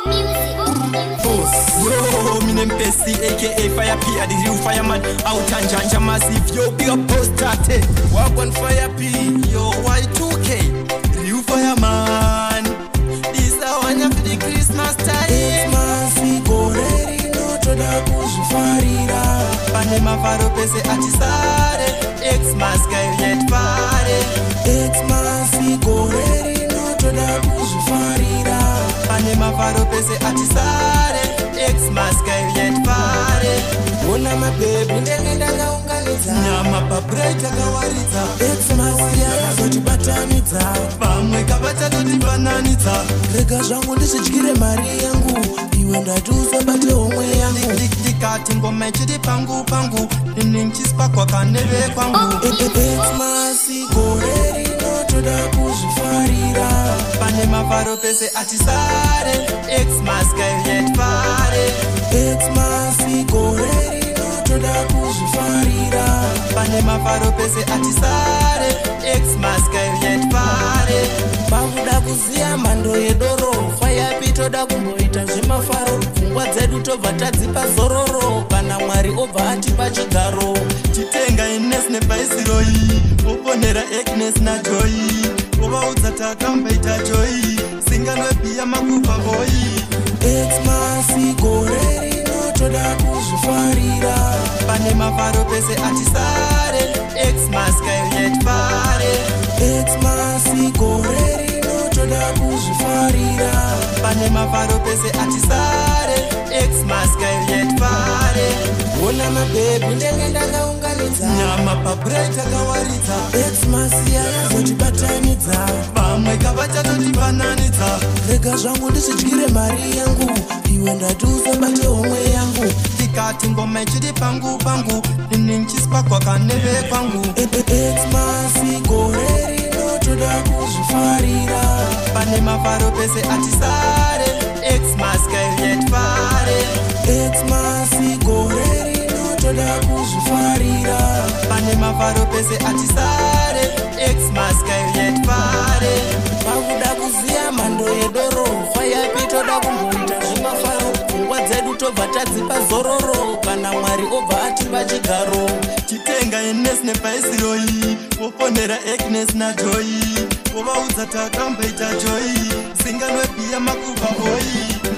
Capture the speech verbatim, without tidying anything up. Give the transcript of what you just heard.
Yo, me name Pesty, aka Fire P, I the real fireman. Out and Janja massive, yo, big up post started. Walk on Fire P, yo, Y two K, real fireman. This is one of the Christmas time. It's masi koreri no toda kuzufarira. Pane mafaro pese atisare, Xmas kai yet pare. It's masi koreri no toda kuzufarira. Pane mafaro pese atisare, Xmas kai yet pare. Ona mabebi ndenge ndakaunganidza nyama pabreit akawaridza. Xmas yakazotibatanidza Pamwe kavachatotifananidza. Rega zvangu ndizidyire mari yangu, iwe ndati usabate homwe yangu. Ndikati ngoma ichiri pangu pangu, ini nchisipakwa kaneve kwangu. Xmas koreri no toda kuzvifarira. Pane mafaro pese atisare, Xmas kai yet pare. Xmas koreri no toda kuzvifarira. Pane mafaro pese atisare, Xmas kai yet pare. Pakuda kuziya mhando yedoro, Fire P toda kumboita zvemafaro. Pfungwa dzedu tobva tadzipa zororo, kana Mwari obva atipa chigaro. Titenga Ines nebhaisiroi, oponera Agnes naJoy. Ovaudza takambaita Joy, singanwebiya makupa boy. Xmas koreri no toda kuzvifarira. Pane mafaro pese atisare, Xmas kai yet pare. Xmas koreri no toda kuzvifarira. Pane mafaro pese atisare, Xmas kai yet pare. Ona mabebi ndenge ndakaunganidza Nyama pabreit akawaridza. Xmas yakazotibatanidza. Pamwe kavachatotifananidza. Rega zvangu ndizidyire mari yangu, iwe ndati usabate homwe yangu. Ndikati ngoma ichiri pangu pangu, ini nchisipakwa kaneve kwangu. Xmas koreri no toda kuzvifarira. Pane mafaro pese atisare, Xmas kai yet pare. Xmas koreri no toda kuzvifarira. Pane mafaro pese atisare, Xmas kai yet pare. Pakuda kuziya mhando yedoro, Fire P toda kumboita zvemafaro. Pfungwa dzedu tobva tadzipa zororo, kana Mwari obva atipa chigaro. Titenga Ines nebhaisiroi, oponera Agnes naJoy. Ovaudza takambaita Joy, singanwebiya makupa boy.